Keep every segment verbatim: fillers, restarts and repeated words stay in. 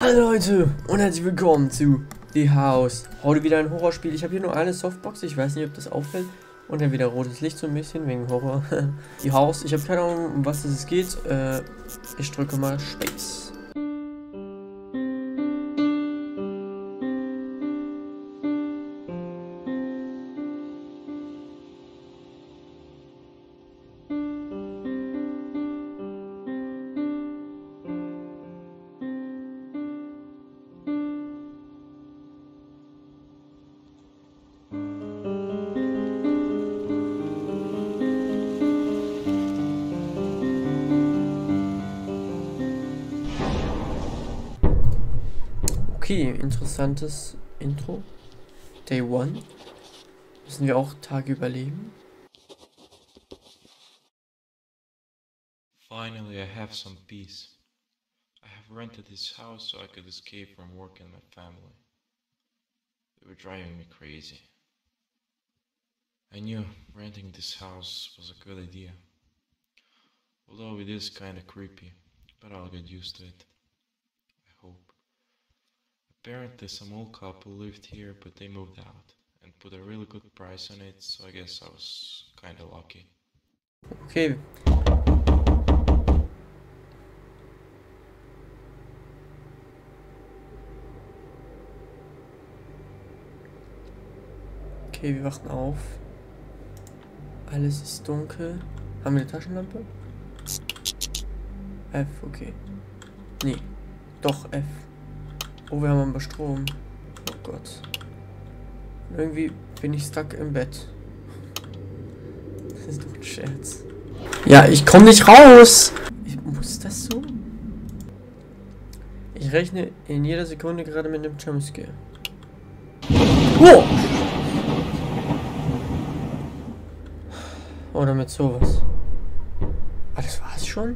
Hallo Leute und herzlich willkommen zu The House. Heute wieder ein Horrorspiel. Ich habe hier nur eine Softbox, ich weiß nicht, ob das auffällt. Und dann wieder rotes Licht so ein bisschen wegen Horror. Die House, ich habe keine Ahnung, um was es geht. Äh, ich drücke mal Space. Okay, interessantes Intro. Day one. Müssen wir auch Tage überleben? Finally, I have some peace. I have rented this house so I could escape from work and my family. They were driving me crazy. I knew renting this house was a good idea. Although it is kinda creepy, but I'll get used to it. I hope. Apparently some old couple lived here, but they moved out and put a really good price on it, so I guess I was kinda lucky. Okay. Okay, wir wachen auf. Alles ist dunkel. Haben wir eine Taschenlampe? F, okay. Nee. Doch, F. Oh, wir haben aber Strom. Oh Gott. Irgendwie bin ich stuck im Bett. Das ist doch ein Scherz. Ja, ich komme nicht raus! Ich, muss das so? Ich rechne in jeder Sekunde gerade mit einem Jumpscare. Oh! Oder mit sowas. Ah, das war's schon?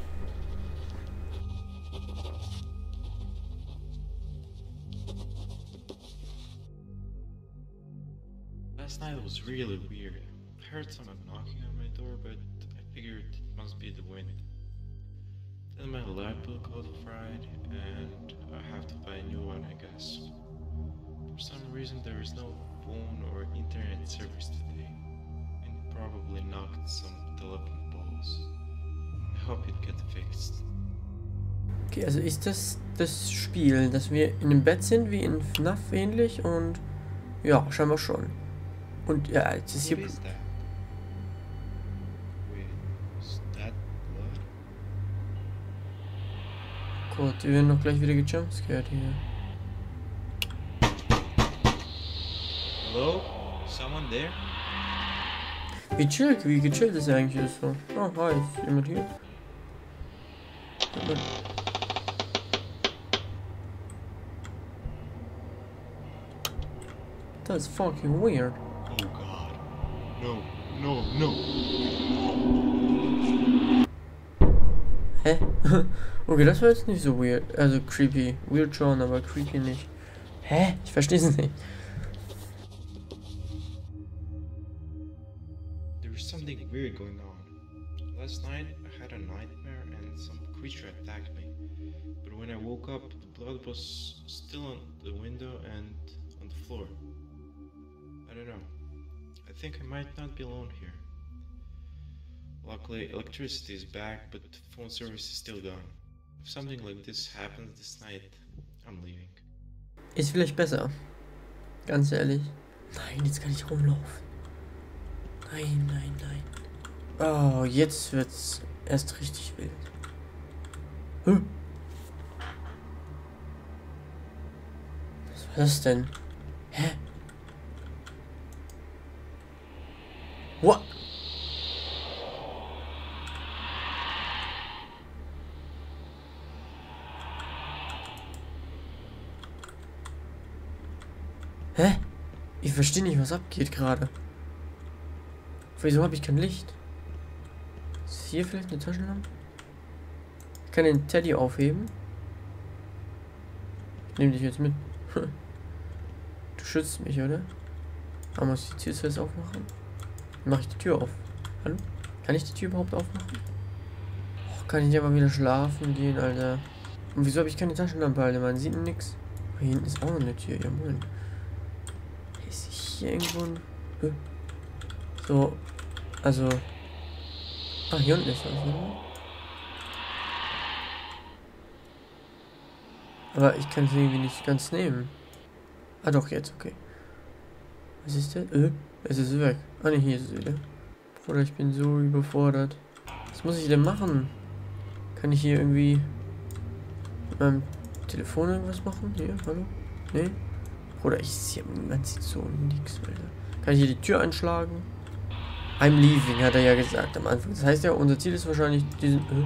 Last night was really weird. I heard someone knocking on my door, but I figured it must be the wind. Then my laptop got fried, and I have to buy a new one, I guess. For some reason there is no phone or internet service today, and it probably knocked some telephone poles. I hope it gets fixed. Okay, also ist das das Spiel, dass wir in einem Bett sind, wie in F NAF ähnlich und ja, scheinbar schon. Und ja, jetzt ist hier... What is that? Wait, is that blood? Gut, wir werden noch gleich wieder gejumpscared hier. Hello? Someone there? Wie chill, wie gechillt ist eigentlich das so? Oh, hi, ist jemand hier? Ja, that's fucking weird. Oh god. No, no, no. Hä? Okay, das war jetzt nicht so weird. Also creepy. Weird schon, aber creepy nicht. Hä? Ich verstehe es nicht. There's something weird going on. Last night I had a nightmare and some creature attacked me. But when I woke up, the blood was still on the window and on the floor. I don't know. I think I might not be alone here. Luckily, electricity is back, but phone service is still gone. If something like this happens this night, I'm leaving. Ist vielleicht besser. Ganz ehrlich. Nein, jetzt kann ich rumlaufen. Nein, nein, nein. Oh, jetzt wird's erst richtig wild. Huh. Was war das denn? Hä? What? Hä? Ich verstehe nicht, was abgeht gerade. Wieso habe ich kein Licht? Ist hier vielleicht eine Taschenlampe? Ich kann den Teddy aufheben. Ich nehme dich jetzt mit. Du schützt mich, oder? Aber muss ich die Tür zuerst aufmachen? Dann mache ich die Tür auf. Hallo? Kann ich die Tür überhaupt aufmachen? Oh, kann ich aber wieder schlafen gehen, Alter. Und wieso habe ich keine Taschenlampe, Alter? Man sieht nichts. Hier hinten ist auch noch eine Tür. Ja, moin. Ist hier irgendwo ein... So. Also... Ach, hier unten ist was, oder? Aber ich kann es irgendwie nicht ganz nehmen. Ah, doch, jetzt, okay. Was ist das? Äh, es ist weg. Ah, ne, hier ist es wieder. Bruder, ich bin so überfordert. Was muss ich denn machen? Kann ich hier irgendwie mit meinem Telefon irgendwas machen? Hier, hallo? Nee? Bruder, ich sehe, man sieht so nix, Alter. Kann ich hier die Tür einschlagen? I'm leaving, hat er ja gesagt am Anfang. Das heißt ja, unser Ziel ist wahrscheinlich diesen... Äh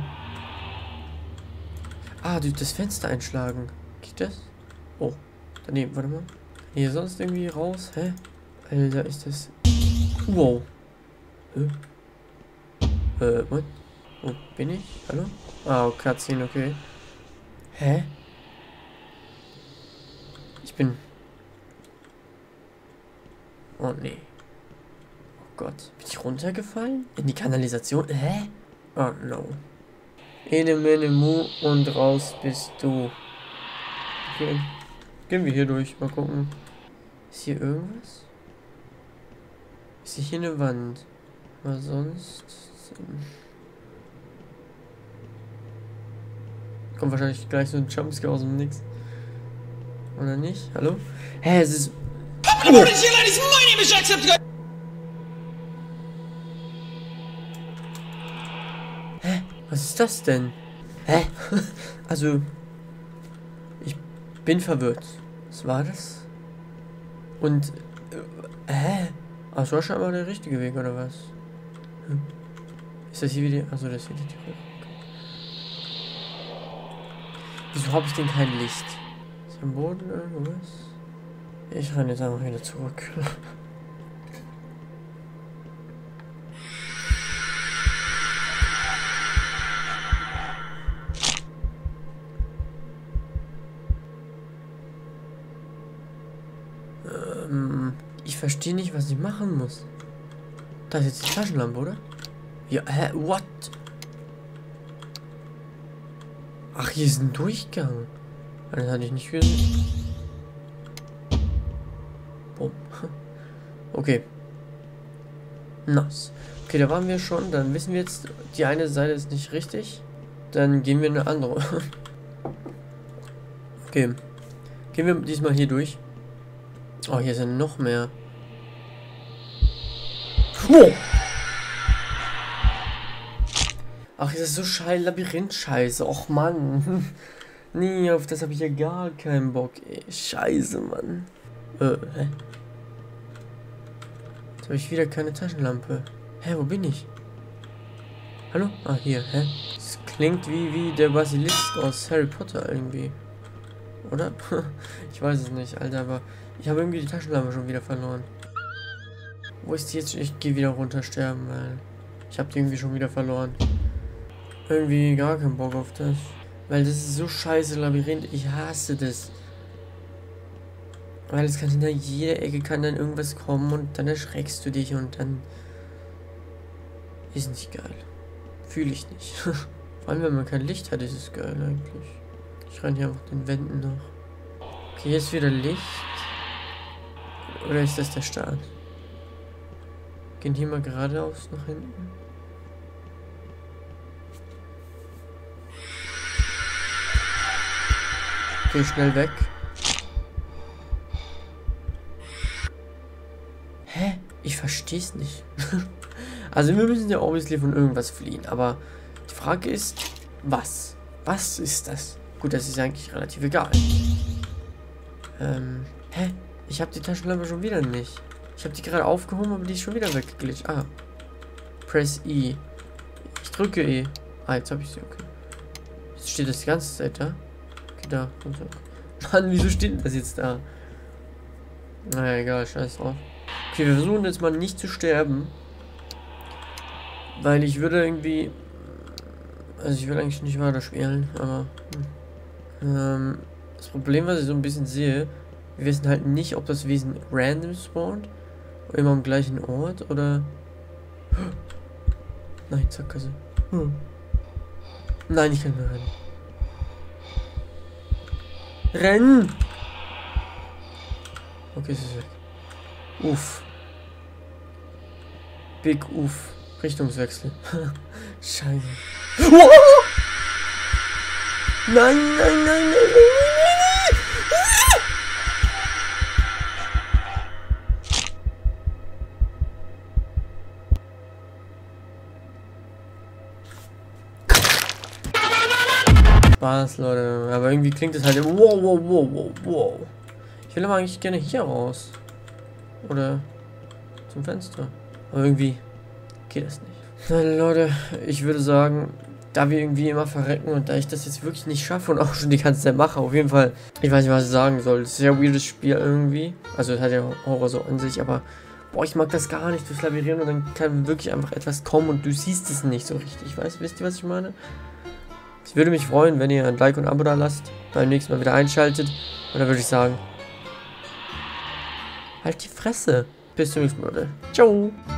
ah, durch das Fenster einschlagen. Geht das? Oh, daneben, warte mal. Hier sonst irgendwie raus? Hä? Alter, ist das... Wow. Äh, äh what? Wo bin ich? Hallo? Ah, oh, Cutscene, okay. Hä? Ich bin... Oh, nee. Oh Gott. Bin ich runtergefallen? In die Kanalisation? Hä? Oh, no. Ene, mene, mu und raus bist du. Okay. Gehen wir hier durch. Mal gucken. Ist hier irgendwas? Ist hier eine Wand? Aber sonst... Kommt wahrscheinlich gleich so ein Jumpscare aus dem Nix. Oder nicht? Hallo? Hä, es ist... Oh. Hä? Was ist das denn? Hä? Also... Ich bin verwirrt. Was war das? Und... Äh, hä? Ach, das war scheinbar der richtige Weg, oder was? Hm. Ist das hier wieder... Achso, das ist hier die Tür. Wieso habe ich denn kein Licht? Ist am Boden irgendwas? Ich renne jetzt einfach wieder zurück. ähm, ich verstehe nicht, was ich machen muss. Da ist jetzt die Taschenlampe, oder? Ja, hä? What? Ach, hier ist ein Durchgang. Das hatte ich nicht gesehen. Boom. Okay. Nice. Okay, da waren wir schon. Dann wissen wir jetzt, die eine Seite ist nicht richtig. Dann gehen wir in eine andere. Okay. Gehen wir diesmal hier durch. Oh, hier sind noch mehr. Wow. Ach, das ist so scheiße, Labyrinth-Scheiße. Och, Mann. Nee, auf das habe ich ja gar keinen Bock, ey. Scheiße, Mann. Äh, hä? Jetzt habe ich wieder keine Taschenlampe. Hä, wo bin ich? Hallo? Ah, hier, hä? Das klingt wie, wie der Basilisk aus Harry Potter irgendwie. Oder? Ich weiß es nicht, Alter, aber ich habe irgendwie die Taschenlampe schon wieder verloren. Wo ist die jetzt? Ich gehe wieder runter sterben, weil ich habe die irgendwie schon wieder verloren. Irgendwie gar keinen Bock auf das. Weil das ist so scheiße, Labyrinth. Ich hasse das. Weil es kann hinter jeder Ecke kann dann irgendwas kommen und dann erschreckst du dich und dann ist nicht geil. Fühle ich nicht. Vor allem, wenn man kein Licht hat, ist es geil eigentlich. Ich renne hier einfach den Wänden nach. Okay, hier ist wieder Licht. Oder ist das der Start? Gehen hier mal geradeaus nach hinten. Okay, schnell weg. Hä? Ich versteh's nicht. Also wir müssen ja obviously von irgendwas fliehen, aber die Frage ist, was? Was ist das? Gut, das ist eigentlich relativ egal. Ähm, hä? Ich habe die Taschenlampe schon wieder nicht. Ich habe die gerade aufgehoben, aber die ist schon wieder weggeglitscht. Ah. Press E. Ich drücke E. Ah, jetzt habe ich sie, okay. Jetzt steht das die ganze Zeit da. Okay, da. Und so. Mann, wieso steht denn das jetzt da? Naja, egal, scheiß drauf. Okay, wir versuchen jetzt mal nicht zu sterben. Weil ich würde irgendwie... Also ich will eigentlich nicht weiterspielen, aber... Hm. Ähm, das Problem, was ich so ein bisschen sehe, wir wissen halt nicht, ob das Wesen random spawnt. Oder immer am gleichen Ort, oder... Nein, Sackgasse. Hm. Nein, ich kann mehr rein. Renn! Okay, es ist weg. Uff. Big Uff. Richtungswechsel. Scheiße. Oh! Nein, nein, nein, nein, nein, nein, nein, nein. Spaß, Leute. Aber irgendwie klingt es halt... Wow, wow, wow, wow, wow. Ich will aber eigentlich gerne hier raus. Oder zum Fenster. Aber irgendwie geht das nicht. Na, Leute, ich würde sagen, da wir irgendwie immer verrecken und da ich das jetzt wirklich nicht schaffe und auch schon die ganze Zeit mache, auf jeden Fall, ich weiß nicht, was ich sagen soll. Es ist ja ein weirdes Spiel irgendwie. Also es hat ja Horror so an sich, aber boah, ich mag das gar nicht, das Labirieren und dann kann wirklich einfach etwas kommen und du siehst es nicht so richtig. Weißt, wisst ihr, was ich meine? Ich würde mich freuen, wenn ihr ein Like und ein Abo da lasst, beim nächsten Mal wieder einschaltet. Und dann würde ich sagen, halt die Fresse. Bis zum nächsten Mal. Ciao.